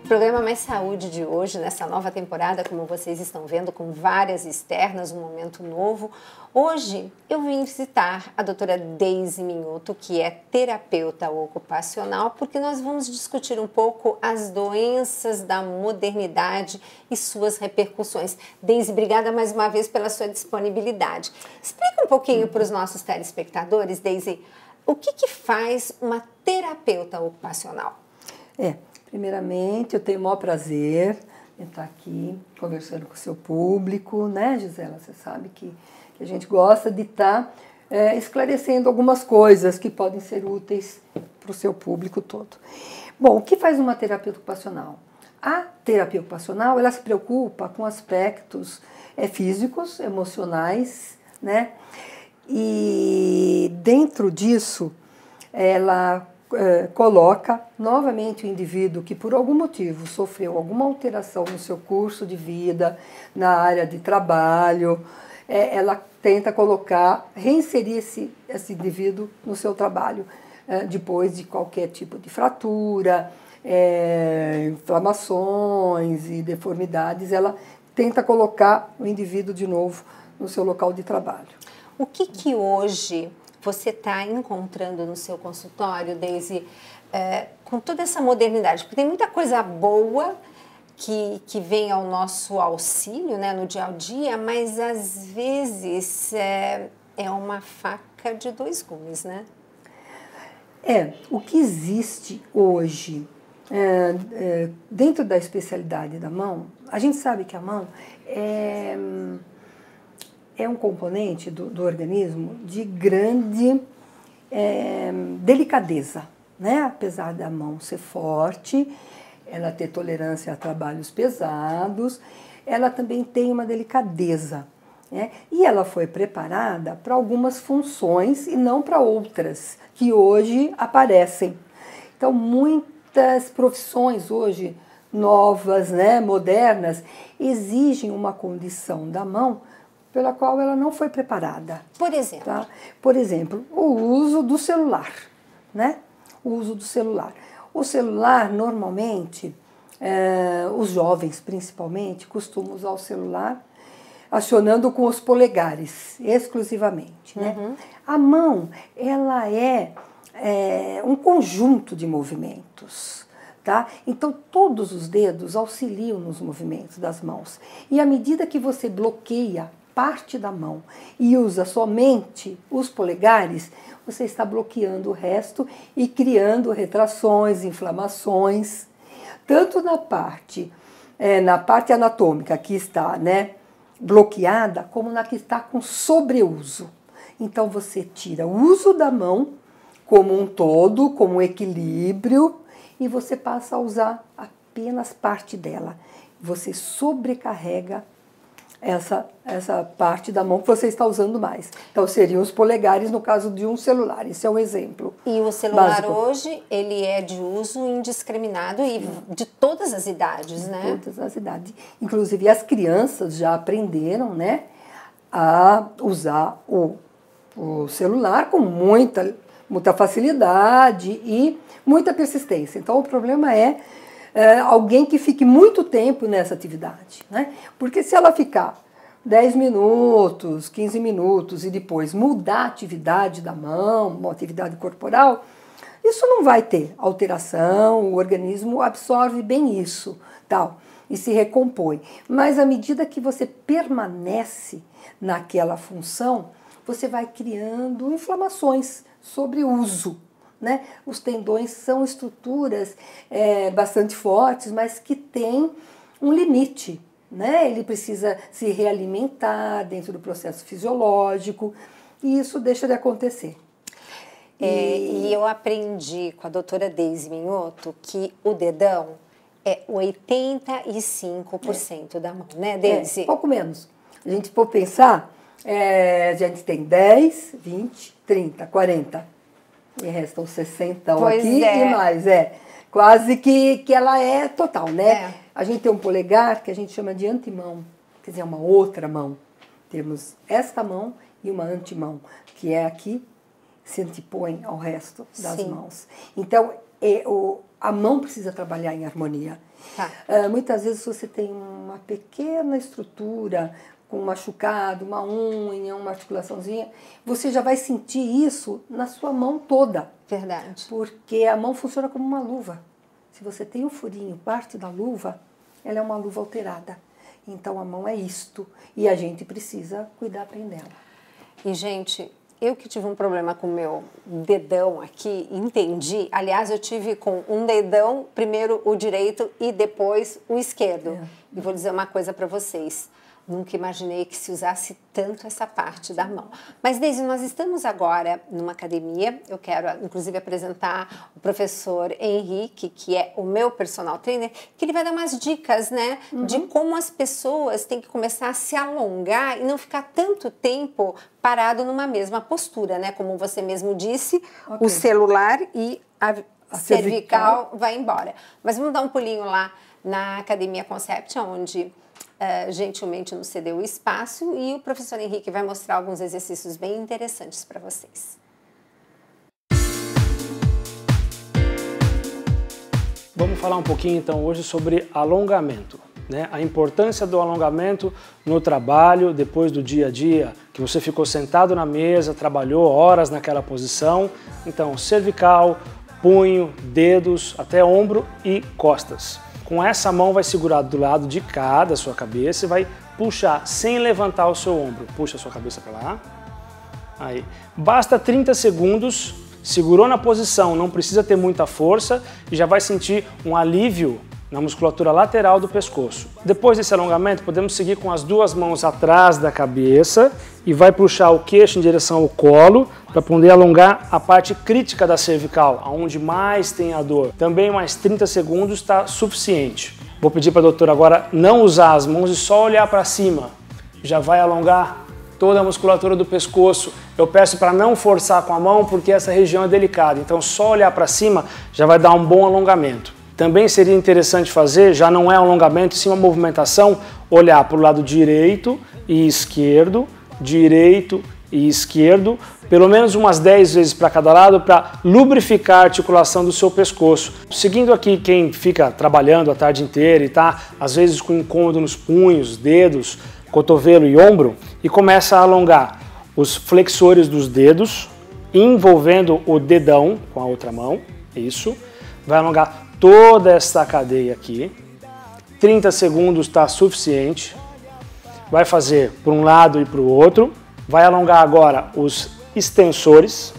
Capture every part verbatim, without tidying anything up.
Programa Mais Saúde de hoje, nessa nova temporada, como vocês estão vendo, com várias externas, um momento novo. Hoje eu vim visitar a doutora Deise Minhoto, que é terapeuta ocupacional, porque nós vamos discutir um pouco as doenças da modernidade e suas repercussões. Deise, obrigada mais uma vez pela sua disponibilidade. Explica um pouquinho para os nossos telespectadores, Deise, o que que faz uma terapeuta ocupacional? É, primeiramente, eu tenho o maior prazer em estar aqui conversando com o seu público, né, Gisela? Você sabe que, que a gente gosta de estar é, esclarecendo algumas coisas que podem ser úteis para o seu público todo. Bom, o que faz uma terapeuta ocupacional? A terapia ocupacional, ela se preocupa com aspectos é, físicos, emocionais, né? E dentro disso, ela é, coloca novamente o indivíduo que por algum motivo sofreu alguma alteração no seu curso de vida, na área de trabalho, é, ela tenta colocar, reinserir esse, esse indivíduo no seu trabalho, é, depois de qualquer tipo de fratura, é, inflamações e deformidades, ela tenta colocar o indivíduo de novo no seu local de trabalho. O que que hoje você está encontrando no seu consultório, Deise, é, com toda essa modernidade? Porque tem muita coisa boa que, que vem ao nosso auxílio, né, no dia a dia, mas às vezes é, é uma faca de dois gumes, né? É, o que existe hoje é, é, dentro da especialidade da mão, a gente sabe que a mão é... é um componente do, do organismo de grande é, delicadeza, né? Apesar da mão ser forte, ela ter tolerância a trabalhos pesados, ela também tem uma delicadeza, né? E ela foi preparada para algumas funções e não para outras que hoje aparecem. Então, muitas profissões hoje novas, né, modernas, exigem uma condição da mão pela qual ela não foi preparada. Por exemplo? Tá? Por exemplo, o uso do celular, né? O uso do celular. O celular, normalmente, é, os jovens, principalmente, costumam usar o celular acionando com os polegares, exclusivamente, né? Uhum. A mão, ela é, é um conjunto de movimentos, tá? Então, todos os dedos auxiliam nos movimentos das mãos. E à medida que você bloqueia parte da mão e usa somente os polegares, você está bloqueando o resto e criando retrações, inflamações, tanto na parte, é, na parte anatômica que está, né, bloqueada, como na que está com sobreuso. Então você tira o uso da mão como um todo, como um equilíbrio, e você passa a usar apenas parte dela. Você sobrecarrega essa, essa parte da mão que você está usando mais. Então, seriam os polegares no caso de um celular. Esse é um exemplo. E o celular básico. Hoje, ele é de uso indiscriminado e de todas as idades, de né? Todas as idades. Inclusive, as crianças já aprenderam, né, a usar o, o celular com muita, muita facilidade e muita persistência. Então, o problema é É, alguém que fique muito tempo nessa atividade, né? Porque se ela ficar dez minutos, quinze minutos e depois mudar a atividade da mão, uma atividade corporal, isso não vai ter alteração, o organismo absorve bem isso, tal, e se recompõe. Mas à medida que você permanece naquela função, você vai criando inflamações sobre uso. Né? Os tendões são estruturas é, bastante fortes, mas que têm um limite. Né? Ele precisa se realimentar dentro do processo fisiológico e isso deixa de acontecer. É, e... e eu aprendi com a doutora Deise Minhoto que o dedão é oitenta e cinco por cento é. da mão, né, Deise? É, pouco menos. A gente for pensar, é, a gente tem dez, vinte, trinta, quarenta. E restam sessenta pois aqui é. e mais, é. Quase que, que ela é total, né? É. A gente tem um polegar que a gente chama de antemão, quer dizer, uma outra mão. Temos esta mão e uma antemão, que é aqui, se antepõe ao resto das Sim. mãos. Então, é, o, a mão precisa trabalhar em harmonia. Tá. Uh, muitas vezes você tem uma pequena estrutura, com um machucado, uma unha, uma articulaçãozinha, você já vai sentir isso na sua mão toda. Verdade. Porque a mão funciona como uma luva. Se você tem um furinho, parte da luva, ela é uma luva alterada. Então a mão é isto e a gente precisa cuidar bem dela. E, gente, eu que tive um problema com o meu dedão aqui, entendi. Aliás, eu tive com um dedão, primeiro o direito e depois o esquerdo. É. E vou dizer uma coisa para vocês. Nunca imaginei que se usasse tanto essa parte da mão. Mas, Deise, nós estamos agora numa academia. Eu quero, inclusive, apresentar o professor Henrique, que é o meu personal trainer, que ele vai dar umas dicas, né? Uhum. De como as pessoas têm que começar a se alongar e não ficar tanto tempo parado numa mesma postura, né? Como você mesmo disse, okay. O celular e a, a cervical, cervical vai embora. Mas vamos dar um pulinho lá na Academia Concept, onde... Uh, gentilmente nos cedeu o espaço e o professor Henrique vai mostrar alguns exercícios bem interessantes para vocês. Vamos falar um pouquinho então hoje sobre alongamento, né? A importância do alongamento no trabalho, depois do dia a dia, que você ficou sentado na mesa, trabalhou horas naquela posição. Então, cervical, punho, dedos, até ombro e costas. Com essa mão vai segurar do lado de cá da sua cabeça e vai puxar sem levantar o seu ombro. Puxa a sua cabeça para lá. Aí. Basta trinta segundos, segurou na posição, não precisa ter muita força e já vai sentir um alívio na musculatura lateral do pescoço. Depois desse alongamento, podemos seguir com as duas mãos atrás da cabeça e vai puxar o queixo em direção ao colo para poder alongar a parte crítica da cervical, aonde mais tem a dor. Também mais trinta segundos está suficiente. Vou pedir para a doutora agora não usar as mãos e só olhar para cima. Já vai alongar toda a musculatura do pescoço. Eu peço para não forçar com a mão porque essa região é delicada. Então só olhar para cima já vai dar um bom alongamento. Também seria interessante fazer, já não é um alongamento, sim uma movimentação, olhar para o lado direito e esquerdo, direito e esquerdo, pelo menos umas dez vezes para cada lado, para lubrificar a articulação do seu pescoço. Seguindo aqui quem fica trabalhando a tarde inteira e está, às vezes, com incômodo nos punhos, dedos, cotovelo e ombro, e começa a alongar os flexores dos dedos, envolvendo o dedão com a outra mão, isso, vai alongar toda esta cadeia aqui, trinta segundos está suficiente, vai fazer para um lado e para o outro, vai alongar agora os extensores.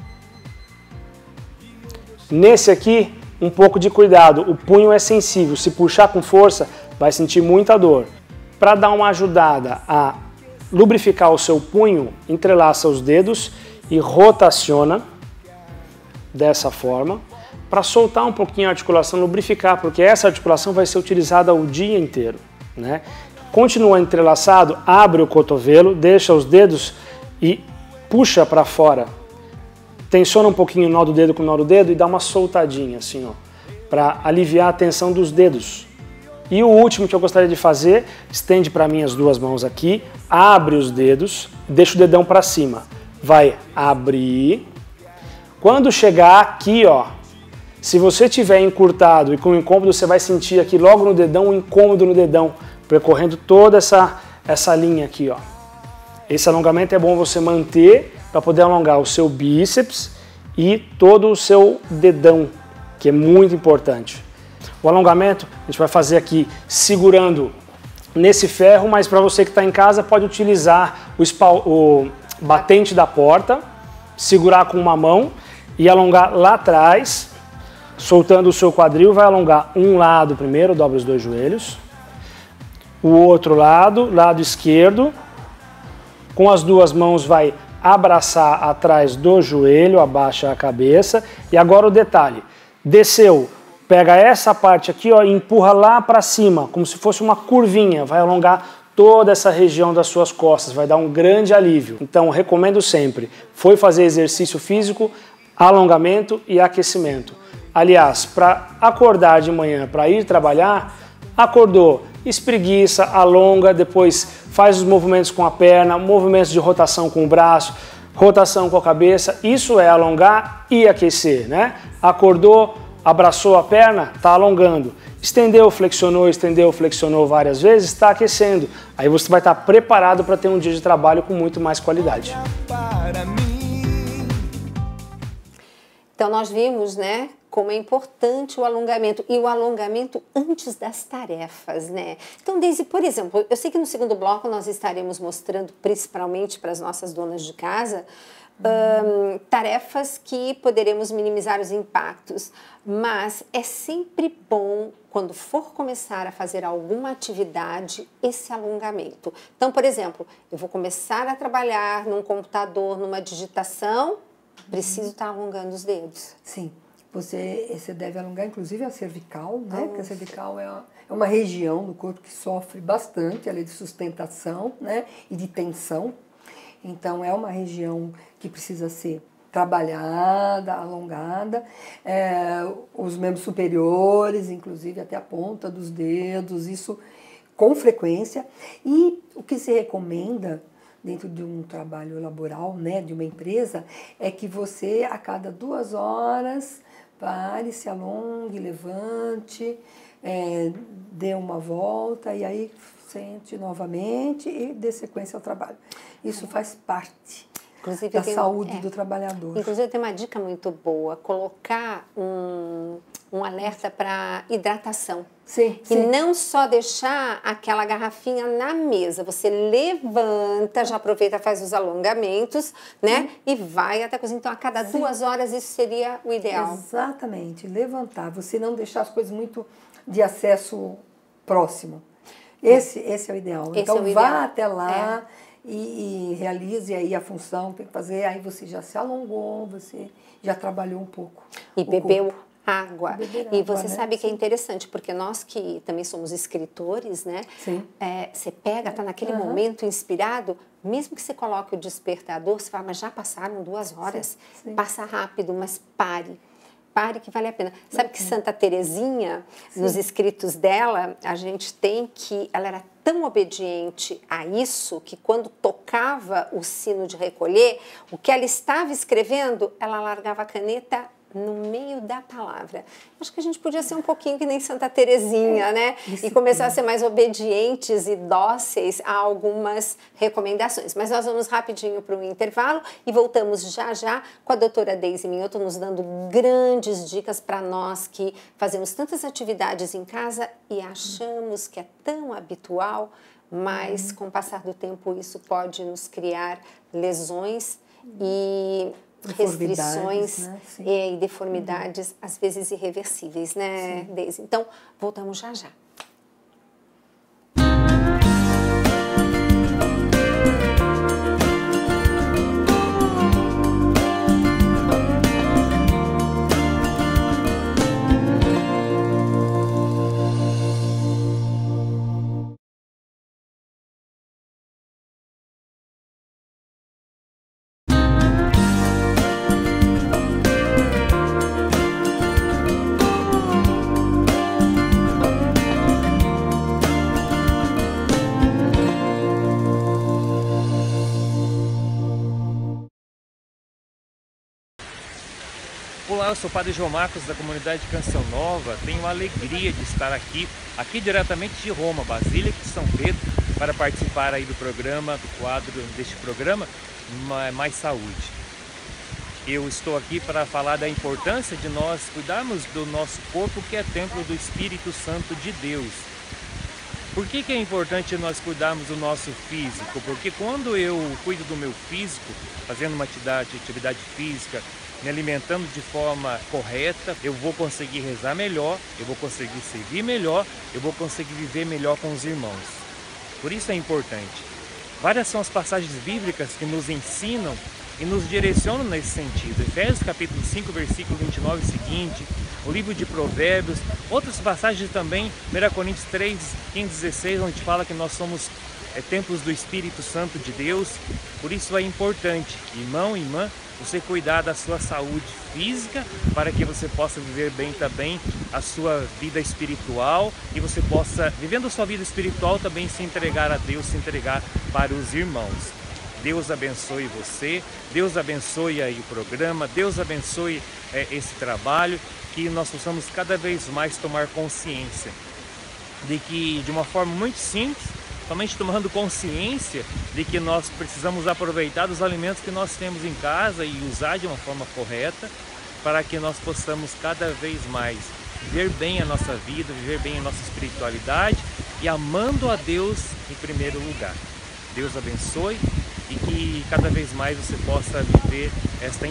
Nesse aqui, um pouco de cuidado, o punho é sensível, se puxar com força vai sentir muita dor. Para dar uma ajudada a lubrificar o seu punho, entrelaça os dedos e rotaciona dessa forma, para soltar um pouquinho a articulação, lubrificar, porque essa articulação vai ser utilizada o dia inteiro, né? Continua entrelaçado, abre o cotovelo, deixa os dedos e puxa para fora. Tensiona um pouquinho o nó do dedo com o nó do dedo e dá uma soltadinha assim, ó, para aliviar a tensão dos dedos. E o último que eu gostaria de fazer, estende para mim as duas mãos aqui, abre os dedos, deixa o dedão para cima. Vai abrir. Quando chegar aqui, ó, se você tiver encurtado e com incômodo, você vai sentir aqui logo no dedão um incômodo no dedão, percorrendo toda essa, essa linha aqui, ó. Esse alongamento é bom você manter para poder alongar o seu bíceps e todo o seu dedão, que é muito importante. O alongamento a gente vai fazer aqui segurando nesse ferro, mas para você que está em casa pode utilizar o, espal, o batente da porta, segurar com uma mão e alongar lá atrás, soltando o seu quadril, vai alongar um lado primeiro, dobra os dois joelhos, o outro lado, lado esquerdo, com as duas mãos vai abraçar atrás do joelho, abaixa a cabeça, e agora o detalhe, desceu, pega essa parte aqui, ó, e empurra lá para cima, como se fosse uma curvinha, vai alongar toda essa região das suas costas, vai dar um grande alívio. Então, recomendo sempre, foi fazer exercício físico, alongamento e aquecimento. Aliás, para acordar de manhã, para ir trabalhar, acordou, espreguiça, alonga, depois faz os movimentos com a perna, movimentos de rotação com o braço, rotação com a cabeça, isso é alongar e aquecer, né? Acordou, abraçou a perna, está alongando. Estendeu, flexionou, estendeu, flexionou várias vezes, está aquecendo. Aí você vai estar preparado para ter um dia de trabalho com muito mais qualidade. Então nós vimos, né, como é importante o alongamento e o alongamento antes das tarefas, né? Então, Deise, por exemplo, eu sei que no segundo bloco nós estaremos mostrando, principalmente para as nossas donas de casa, Um, tarefas que poderemos minimizar os impactos, mas é sempre bom, quando for começar a fazer alguma atividade, esse alongamento. Então, por exemplo, eu vou começar a trabalhar num computador, numa digitação, preciso estar alongando os dedos. Sim, você, você deve alongar inclusive a cervical, né? Porque a cervical é uma, é uma região do corpo que sofre bastante, ela é de sustentação, né? E de tensão. Então, é uma região que precisa ser trabalhada, alongada. É, os membros superiores, inclusive até a ponta dos dedos, isso com frequência. E o que se recomenda dentro de um trabalho laboral, né, de uma empresa, é que você, a cada duas horas, pare, se alongue, levante, é, dê uma volta e aí sente novamente e dê sequência ao trabalho. Isso faz parte Inclusive, da saúde um, é, do trabalhador. Inclusive, tem uma dica muito boa, colocar um, um alerta para hidratação. Sim, e sim. não só deixar aquela garrafinha na mesa, você levanta, já aproveita, faz os alongamentos, né? Sim. E vai até a cozinha. Então, a cada sim. duas horas, isso seria o ideal. Exatamente, levantar, você não deixar as coisas muito de acesso próximo. Esse, esse é o ideal. Esse então, é o vá ideal. até lá é. e, e realize aí a função que tem que fazer. Aí você já se alongou, você já trabalhou um pouco. E bebeu corpo. água. Beber e água, você né? sabe que é interessante, porque nós que também somos escritores, né? Sim. É, você pega, tá naquele uhum. momento inspirado, mesmo que você coloque o despertador, você fala, mas já passaram duas horas. Sim, sim. Passa rápido, mas pare. Pare que vale a pena. Sabe que Santa Teresinha, sim. nos escritos dela, a gente tem que ela era tão obediente a isso que quando tocava o sino de recolher, o que ela estava escrevendo, ela largava a caneta no meio da palavra. Acho que a gente podia ser um pouquinho que nem Santa Teresinha, é, né? E começar a ser mais obedientes e dóceis a algumas recomendações. Mas nós vamos rapidinho para um intervalo e voltamos já já com a doutora Deise Minhoto nos dando grandes dicas para nós que fazemos tantas atividades em casa e achamos que é tão habitual, mas com o passar do tempo isso pode nos criar lesões e restrições, né? e, e deformidades, uhum. às vezes irreversíveis, né, Sim. Deise? Então, voltamos já já. Olá, eu sou o Padre João Marcos da comunidade Canção Nova. Tenho a alegria de estar aqui, aqui diretamente de Roma, Basílica de São Pedro, para participar aí do programa, do quadro deste programa, Mais Saúde. Eu estou aqui para falar da importância de nós cuidarmos do nosso corpo, que é templo do Espírito Santo de Deus. Por que que é importante nós cuidarmos do nosso físico? Porque quando eu cuido do meu físico, fazendo uma atividade, atividade física, me alimentando de forma correta, eu vou conseguir rezar melhor, eu vou conseguir servir melhor, eu vou conseguir viver melhor com os irmãos. Por isso é importante. Várias são as passagens bíblicas que nos ensinam e nos direcionam nesse sentido. Efésios capítulo cinco, versículo vinte e nove seguinte, o livro de Provérbios, outras passagens também, primeira Coríntios três, quinze, dezesseis, onde fala que nós somos é, templos do Espírito Santo de Deus. Por isso é importante, irmão e irmã, você cuidar da sua saúde física para que você possa viver bem também a sua vida espiritual e você possa, vivendo a sua vida espiritual, também se entregar a Deus, se entregar para os irmãos. Deus abençoe você, Deus abençoe aí o programa, Deus abençoe é, esse trabalho, que nós possamos cada vez mais tomar consciência de que, de uma forma muito simples, somente tomando consciência de que nós precisamos aproveitar dos alimentos que nós temos em casa e usar de uma forma correta, para que nós possamos cada vez mais viver bem a nossa vida, viver bem a nossa espiritualidade e amando a Deus em primeiro lugar. Deus abençoe e que cada vez mais você possa viver esta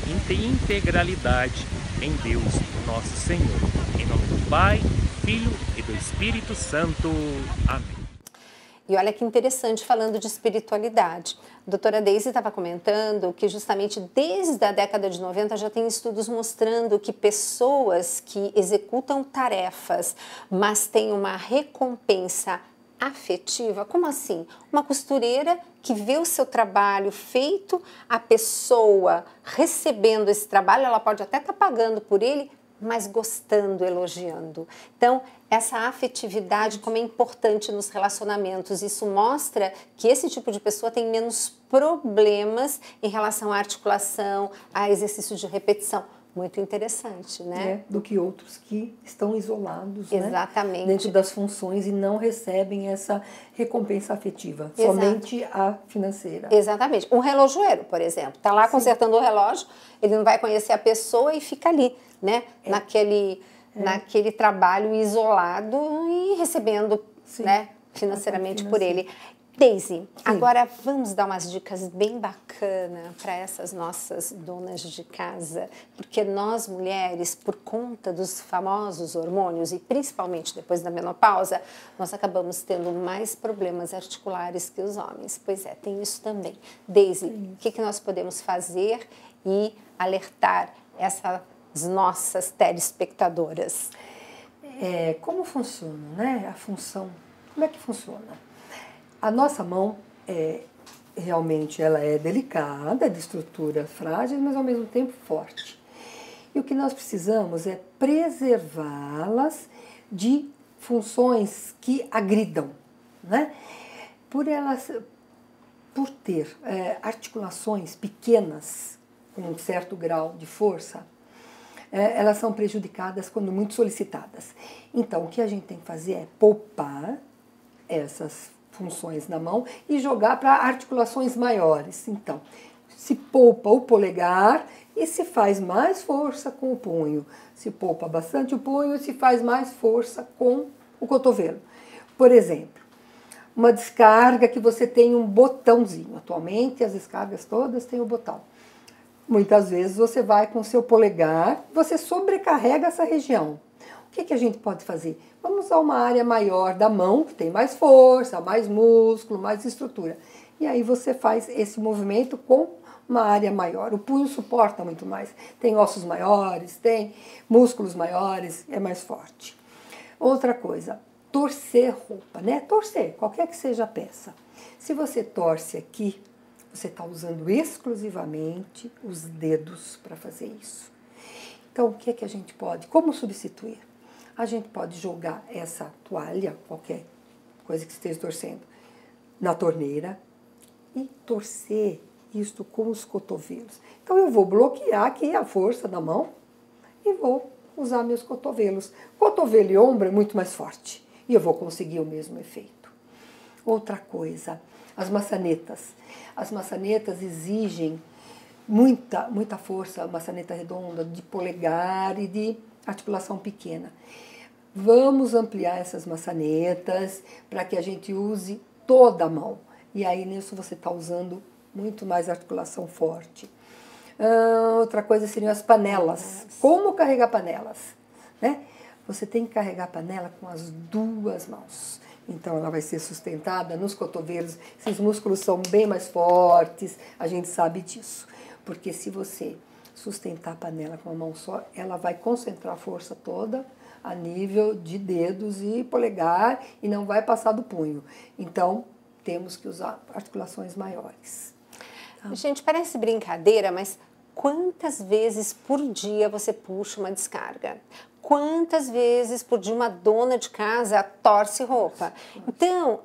integralidade em Deus, nosso Senhor. Em nome do Pai, Filho e do Espírito Santo. Amém. E olha que interessante, falando de espiritualidade. A doutora Deise estava comentando que justamente desde a década de noventa já tem estudos mostrando que pessoas que executam tarefas, mas têm uma recompensa afetiva, como assim? Uma costureira que vê o seu trabalho feito, a pessoa recebendo esse trabalho, ela pode até estar pagando por ele, mas gostando, elogiando. Então, essa afetividade, como é importante nos relacionamentos, isso mostra que esse tipo de pessoa tem menos problemas em relação à articulação, a exercício de repetição. Muito interessante, né? É, do que outros que estão isolados, exatamente, né? Dentro das funções e não recebem essa recompensa afetiva, exato, somente a financeira. Exatamente. Um relojoeiro, por exemplo, está lá, sim, consertando o relógio, ele não vai conhecer a pessoa e fica ali, né? É. Naquele, é. naquele trabalho isolado e recebendo, sim, né, financeiramente por ele. Deise, agora vamos dar umas dicas bem bacanas para essas nossas donas de casa, porque nós mulheres, por conta dos famosos hormônios e principalmente depois da menopausa, nós acabamos tendo mais problemas articulares que os homens. Pois é, tem isso também. Deise, o que, que nós podemos fazer e alertar essas nossas telespectadoras? É, como funciona, né? A função, como é que funciona? A nossa mão, é, realmente, ela é delicada, de estrutura frágil, mas ao mesmo tempo forte. E o que nós precisamos é preservá-las de funções que agridam, né? Por elas, por ter é, articulações pequenas, com um certo grau de força, é, elas são prejudicadas quando muito solicitadas. Então, o que a gente tem que fazer é poupar essas funções na mão e jogar para articulações maiores. Então, se poupa o polegar e se faz mais força com o punho. Se poupa bastante o punho e se faz mais força com o cotovelo. Por exemplo, uma descarga que você tem um botãozinho. Atualmente, as descargas todas têm o botão. Muitas vezes você vai com o seu polegar, você sobrecarrega essa região. O que, que a gente pode fazer? Vamos usar uma área maior da mão, que tem mais força, mais músculo, mais estrutura. E aí você faz esse movimento com uma área maior. O punho suporta muito mais. Tem ossos maiores, tem músculos maiores, é mais forte. Outra coisa, torcer roupa, né? Torcer, qualquer que seja a peça. Se você torce aqui, você está usando exclusivamente os dedos para fazer isso. Então, o que é que a gente pode? Como substituir? A gente pode jogar essa toalha, qualquer coisa que esteja torcendo, na torneira e torcer isto com os cotovelos. Então, eu vou bloquear aqui a força da mão e vou usar meus cotovelos. Cotovelo e ombro é muito mais forte e eu vou conseguir o mesmo efeito. Outra coisa, as maçanetas. As maçanetas exigem muita, muita força, maçaneta redonda, de polegar e de articulação pequena. Vamos ampliar essas maçanetas para que a gente use toda a mão. E aí nisso você está usando muito mais articulação forte. Ah, outra coisa seriam as panelas. Como carregar panelas? Né? Você tem que carregar a panela com as duas mãos. Então ela vai ser sustentada nos cotovelos. Esses músculos são bem mais fortes, a gente sabe disso. Porque se você sustentar a panela com a mão só, ela vai concentrar a força toda a nível de dedos e polegar e não vai passar do punho. Então, temos que usar articulações maiores. Tá? Gente, parece brincadeira, mas quantas vezes por dia você puxa uma descarga? Quantas vezes por dia uma dona de casa torce roupa? Então,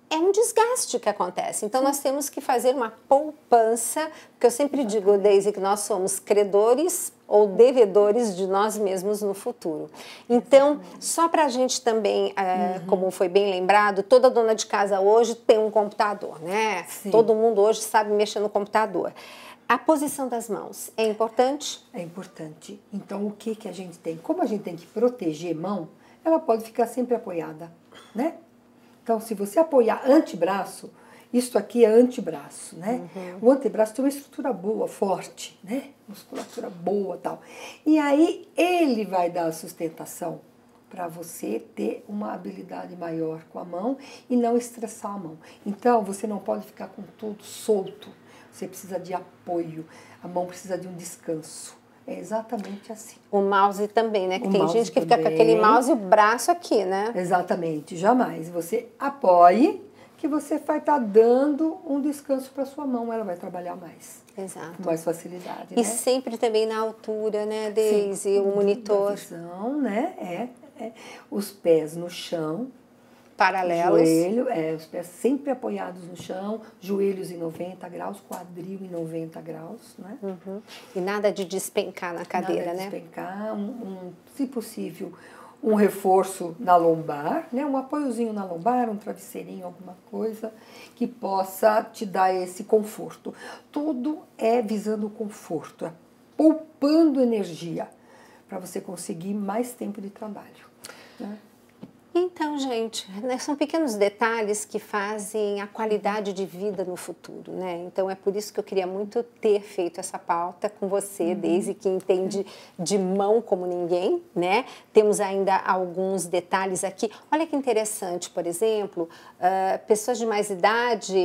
é um desgaste que acontece. Então, nós temos que fazer uma poupança, porque eu sempre digo, Deise, que nós somos credores ou devedores de nós mesmos no futuro. Então, só para a gente também, é, uhum. como foi bem lembrado, toda dona de casa hoje tem um computador, né? Sim. Todo mundo hoje sabe mexer no computador. A posição das mãos é importante? É importante. Então, o que, que a gente tem? Como a gente tem que proteger a mão, ela pode ficar sempre apoiada, né? Então, se você apoiar antebraço, isso aqui é antebraço, né? Uhum. O antebraço tem uma estrutura boa, forte, né? Musculatura boa e tal. E aí, ele vai dar a sustentação para você ter uma habilidade maior com a mão e não estressar a mão. Então, você não pode ficar com tudo solto. Você precisa de apoio. A mão precisa de um descanso. É exatamente assim. O mouse também, né? Que o tem gente que também. Fica com aquele mouse e o braço aqui, né? Exatamente. Jamais. Você apoie que você vai estar dando um descanso para sua mão. Ela vai trabalhar mais. Exato. Com mais facilidade, E né? sempre também na altura, né, Deise? O monitor. A visão, né? É, é. Os pés no chão. Paralelos. Joelho, é, os pés sempre apoiados no chão, joelhos em noventa graus, quadril em noventa graus, né? Uhum. E nada de despencar na cadeira, nada de né? Despencar, um, um, se possível, um reforço na lombar, né? Um apoiozinho na lombar, um travesseirinho, alguma coisa que possa te dar esse conforto. Tudo é visando o conforto, é poupando energia para você conseguir mais tempo de trabalho, né? Então, gente, né, são pequenos detalhes que fazem a qualidade de vida no futuro, né? Então, é por isso que eu queria muito ter feito essa pauta com você, uhum. Deise, que entende de mão como ninguém, né? Temos ainda alguns detalhes aqui. Olha que interessante, por exemplo, uh, pessoas de mais idade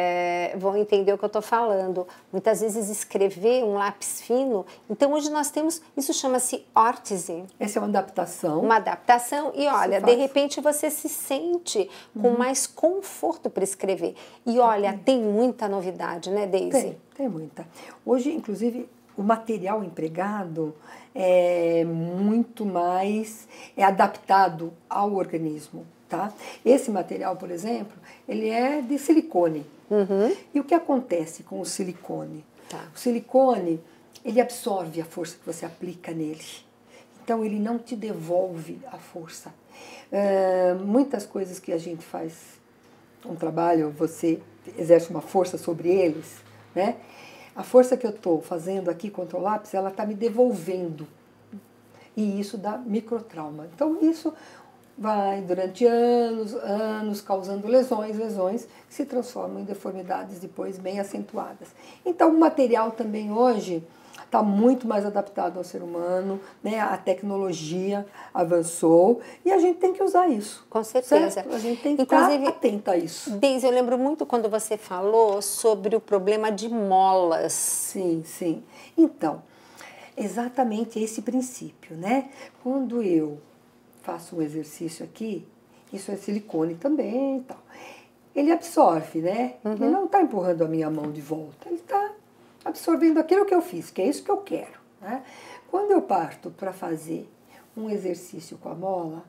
uh, vão entender o que eu estou falando. Muitas vezes escrever um lápis fino. Então, hoje nós temos, isso chama-se órtese. Essa é uma adaptação. Uma adaptação e, olha, de repente, De repente você se sente com uhum. mais conforto para escrever. E olha, uhum. tem muita novidade, né, Deise? Tem, tem muita. Hoje, inclusive, o material empregado é muito mais é adaptado ao organismo, tá? Esse material, por exemplo, ele é de silicone. Uhum. E o que acontece com o silicone? Tá. O silicone, ele absorve a força que você aplica nele. Então, ele não te devolve a força. Uh, muitas coisas que a gente faz um trabalho, você exerce uma força sobre eles, né? A força que eu estou fazendo aqui contra o lápis, ela está me devolvendo. E isso dá microtrauma. Então, isso vai durante anos, anos, causando lesões, lesões que se transformam em deformidades depois bem acentuadas. Então, o material também hoje está muito mais adaptado ao ser humano, né? A tecnologia avançou e a gente tem que usar isso. Com certeza. Certo? A gente tem que Inclusive, estar atenta a isso. Deise, eu lembro muito quando você falou sobre o problema de molas. Sim, sim. Então, exatamente esse princípio, né? Quando eu faço um exercício aqui, isso é silicone também e tal, ele absorve, né? Uhum. Ele não está empurrando a minha mão de volta, ele está absorvendo aquilo que eu fiz, que é isso que eu quero, né? Quando eu parto para fazer um exercício com a mola,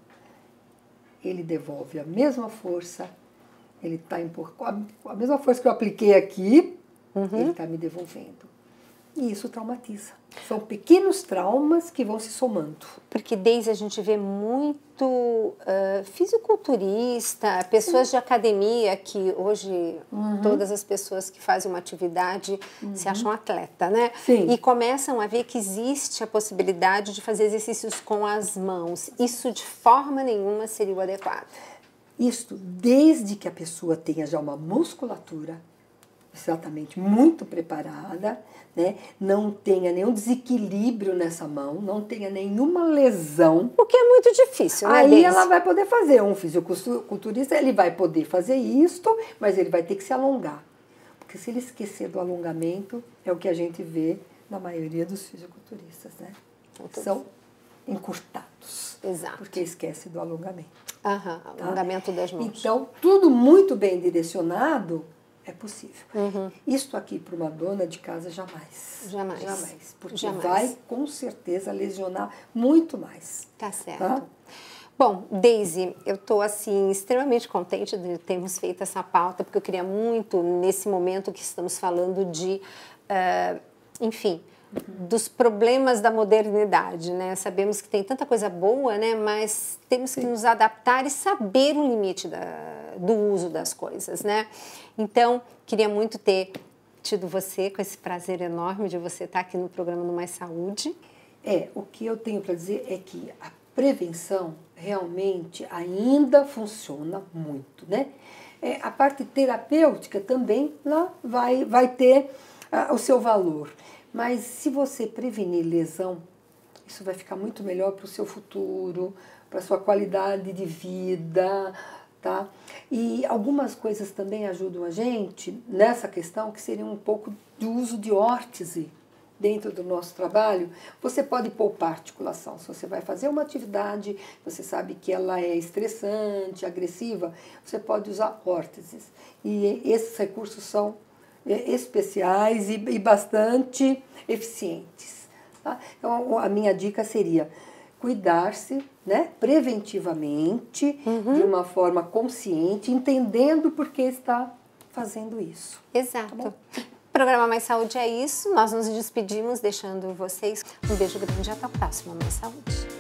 ele devolve a mesma força, ele está empurrando, a mesma força que eu apliquei aqui, uhum. ele está me devolvendo. E isso traumatiza. São pequenos traumas que vão se somando. Porque desde a gente vê muito uh, fisiculturista, pessoas Sim. de academia, que hoje uhum. todas as pessoas que fazem uma atividade uhum. se acham atleta, né? Sim. E começam a ver que existe a possibilidade de fazer exercícios com as mãos. Isso de forma nenhuma seria o adequado. Isso desde que a pessoa tenha já uma musculatura exatamente muito preparada, né? Não tenha nenhum desequilíbrio nessa mão, não tenha nenhuma lesão. O que é muito difícil, né, Aí Deise? ela vai poder fazer. Um fisiculturista, ele vai poder fazer isto, mas ele vai ter que se alongar. Porque se ele esquecer do alongamento, é o que a gente vê na maioria dos fisiculturistas, né? Então, são encurtados. Exato. Porque esquece do alongamento. Aham, tá? Alongamento das mãos. Então, tudo muito bem direcionado é possível. Uhum. Isto aqui para uma dona de casa jamais. Jamais. Jamais. Porque jamais. vai com certeza lesionar muito mais. Tá certo. Tá? Bom, Deise, eu estou assim extremamente contente de termos feito essa pauta, porque eu queria muito, nesse momento que estamos falando de, uh, enfim, dos problemas da modernidade, né? Sabemos que tem tanta coisa boa, né? Mas temos que nos adaptar e saber o limite da, do uso das coisas, né? Então, queria muito ter tido você, com esse prazer enorme de você estar aqui no programa do Mais Saúde. É, o que eu tenho para dizer é que a prevenção realmente ainda funciona muito, né? É, a parte terapêutica também lá vai, vai ter ah, o seu valor. Mas se você prevenir lesão, isso vai ficar muito melhor para o seu futuro, para a sua qualidade de vida, tá? E algumas coisas também ajudam a gente nessa questão, que seria um pouco de uso de órtese dentro do nosso trabalho. Você pode poupar articulação. Se você vai fazer uma atividade, você sabe que ela é estressante, agressiva, você pode usar órteses. E esses recursos são especiais e, e bastante eficientes. Tá? Então, a minha dica seria cuidar-se, né, preventivamente, uhum. de uma forma consciente, entendendo por que está fazendo isso. Exato. Tá, o programa Mais Saúde é isso. Nós nos despedimos deixando vocês um beijo grande e até o próximo Mais Saúde.